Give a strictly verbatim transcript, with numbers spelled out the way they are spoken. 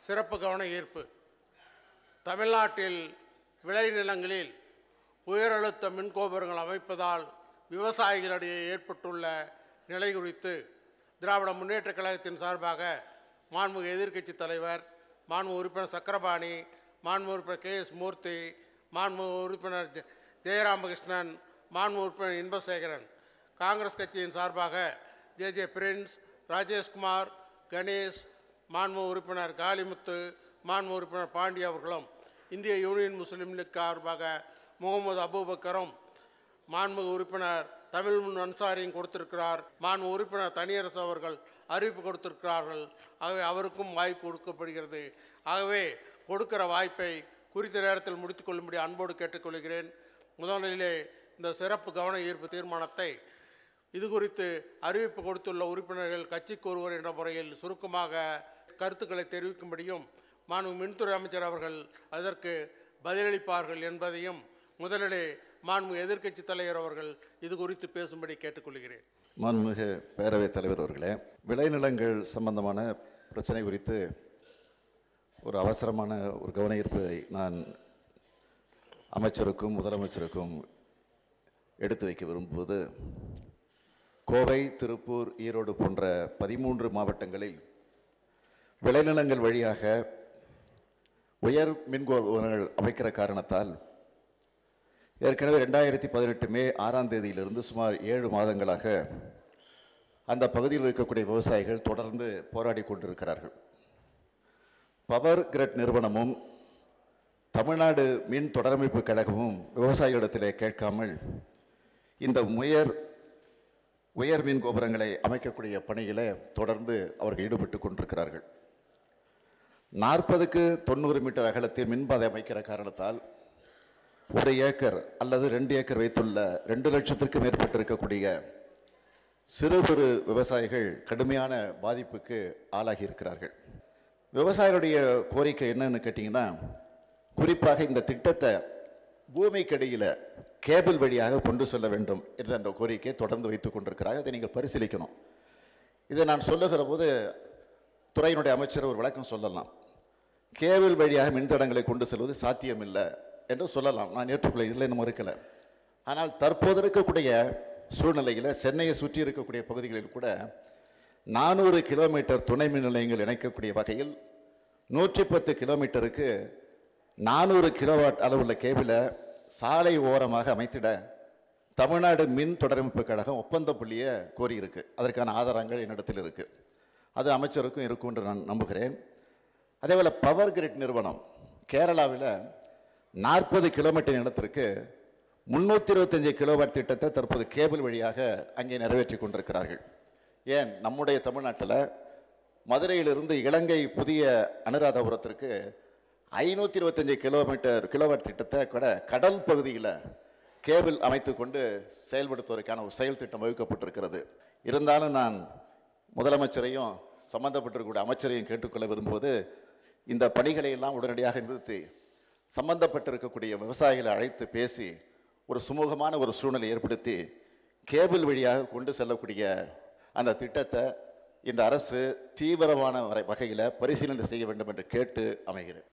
சிறப்பு கவன ஈர்ப்பு. தமிழ்நாட்டில் விளைநிலங்களில் உயரழுத்த மின்கோபுரங்கள் அமைப்பதால் விவசாயிகளிடையே ஏற்பட்டுள்ள நிலை குறித்து திராவிட முன்னேற்றக் கழகத்தின் சார்பாக மாண்புமிகு எதிர்க்கட்சி தலைவர், மாண்புமிகு உறுப்பினர் சக்கரபாணி, மாண்புமிகு உறுப்பினர் கே எஸ் மூர்த்தி, மாண்புமிகு உறுப்பினர் ஜெயராமகிருஷ்ணன், மாண்புமிகு உறுப்பினர் இன்பசேகரன், காங்கிரஸ் கட்சியின் சார்பாக ஜே ஜே பிரின்ஸ், ராஜேஷ்குமார், கணேஷ், மாண்புமிகு உறுப்பினர் காளிமுத்து, மாண்புமிகு உறுப்பினர் பாண்டி அவர்களும், இந்திய யூனியன் முஸ்லீம் லீக் சார்பாக முகமது அபூபக்கரும், மாண்புமிகு உறுப்பினர் தமிழ் முன் அன்சாரியும் கொடுத்திருக்கிறார். மாண்புமிகு உறுப்பினர் தனியரசு அவர்கள் அறிவிப்பு கொடுத்திருக்கிறார்கள். ஆகவே அவருக்கும் வாய்ப்பு கொடுக்கப்படுகிறது. ஆகவே கொடுக்கிற வாய்ப்பை குறித்த நேரத்தில் முடித்துக்கொள்ளும்படி அன்போடு கேட்டுக்கொள்கிறேன். முதலிலே இந்த சிறப்பு கவன ஈர்ப்பு தீர்மானத்தை இது குறித்து அறிவிப்பு கொடுத்துள்ள உறுப்பினர்கள் கட்சிக்கு ஒருவர் என்ற முறையில் சுருக்கமாக கருத்துக்களை தெரிவிக்கும்படியும் மாண்புமிகு மின்துறை அமைச்சர் அவர்கள் அதற்கு பதிலளிப்பார்கள் என்பதையும் முதலிலே மாண்புமிகு எதிர்க்கட்சி தலைவர் அவர்கள் இது குறித்து பேசும்படி கேட்டுக்கொள்கிறேன். மாண்புமிகு பேரவைத் தலைவர் அவர்களே, விளைநிலங்கள் சம்பந்தமான பிரச்சனை குறித்து ஒரு அவசரமான ஒரு கவன ஈர்ப்பை நான் அமைச்சருக்கும் முதலமைச்சருக்கும் எடுத்து வைக்க விரும்புவது, கோவை, திருப்பூர், ஈரோடு போன்ற பதிமூன்று மாவட்டங்களில் விளைநிலங்கள் வழியாக உயர் மின்கோபுரங்கள் அமைக்கிற காரணத்தால் ஏற்கனவே ரெண்டாயிரத்தி பதினெட்டு மே ஆறாம் தேதியிலிருந்து சுமார் ஏழு மாதங்களாக அந்த பகுதியில் இருக்கக்கூடிய விவசாயிகள் தொடர்ந்து போராடி கொண்டிருக்கிறார்கள். பவர் கிரிட் நிறுவனமும் தமிழ்நாடு மின் தொடரமைப்பு கழகமும் விவசாயிகளிடத்திலே கேட்காமல் இந்த உயர் உயர் மின் கோபுரங்களை அமைக்கக்கூடிய பணியில் தொடர்ந்து அவர்கள் ஈடுபட்டு கொண்டிருக்கிறார்கள். நாற்பதுக்கு தொண்ணூறு மீட்டர் அகலத்தில் மின்பாதை அமைக்கிற காரணத்தால் ஒரு ஏக்கர் அல்லது ரெண்டு ஏக்கர் வைத்துள்ள ரெண்டு லட்சத்திற்கும் மேற்பட்டு இருக்கக்கூடிய சிறு குறு விவசாயிகள் கடுமையான பாதிப்புக்கு ஆளாகி இருக்கிறார்கள். விவசாயிகளுடைய கோரிக்கை என்னன்னு கேட்டிங்கன்னா, குறிப்பாக இந்த திட்டத்தை பூமிக்கடியில் கேபிள் வழியாக கொண்டு செல்ல வேண்டும் என்ற அந்த கோரிக்கையை தொடர்ந்து வைத்து கொண்டிருக்கிறார்கள். அதை நீங்கள் பரிசீலிக்கணும். இதை நான் சொல்லுகிற போது துறையினுடைய அமைச்சர் ஒரு விளக்கம் சொல்லலாம். கேபிள் வழியாக மின்தடங்களை கொண்டு செல்வது சாத்தியமில்லை என்று சொல்லலாம். நான் ஏற்றுக்கொள்ள இல்லைன்னு மறுக்கலை. ஆனால் தற்போது இருக்கக்கூடிய சூழ்நிலையில் சென்னையை சுற்றி இருக்கக்கூடிய பகுதிகளில் கூட நானூறு கிலோமீட்டர் துணை மின் நிலையங்கள் இணைக்கக்கூடிய வகையில் நூற்றி பத்து கிலோமீட்டருக்கு நானூறு கிலோவாட் அளவுள்ள கேபிளை சாலை ஓரமாக அமைத்திட தமிழ்நாடு மின் தொடரமைப்பு கழகம் ஒப்பந்த புள்ளியை கோரியிருக்கு. அதற்கான ஆதாரங்கள் என்னிடத்தில் இருக்குது. அது அமைச்சருக்கும் இருக்கும் என்று நான் நம்புகிறேன். அதேபோல் பவர் கிரிட் நிறுவனம் கேரளாவில் நாற்பது கிலோமீட்டர் நிலத்திற்கு முன்னூற்றி இருபத்தஞ்சு கிலோவாட் திட்டத்தை தற்போது கேபிள் வழியாக அங்கே நிறைவேற்றி கொண்டிருக்கிறார்கள். ஏன் நம்முடைய தமிழ்நாட்டில் மதுரையிலிருந்து இலங்கை புதிய அனுராதபுரத்திற்கு ஐநூற்றி இருபத்தஞ்சு கிலோமீட்டர் கிலோவாட் திட்டத்தை கூட கடல் பகுதியில் கேபிள் அமைத்து கொண்டு செயல்படுத்துவதற்கான ஒரு செயல் திட்டம் வகுக்கப்பட்டிருக்கிறது. இருந்தாலும் நான் முதலமைச்சரையும் சம்பந்தப்பட்டிருக்கக்கூடிய அமைச்சரையும் கேட்டுக்கொள்ள விரும்புவது, இந்த பணிகளை எல்லாம் உடனடியாக நிறுத்தி சம்பந்தப்பட்டிருக்கக்கூடிய விவசாயிகளை அழைத்து பேசி ஒரு சுமூகமான ஒரு சூழ்நிலை ஏற்படுத்தி கேபிள் வழியாக கொண்டு செல்லக்கூடிய அந்த திட்டத்தை இந்த அரசு தீவிரமான வகையில் பரிசீலனை செய்ய வேண்டும் என்று கேட்டு அமைகிறேன்.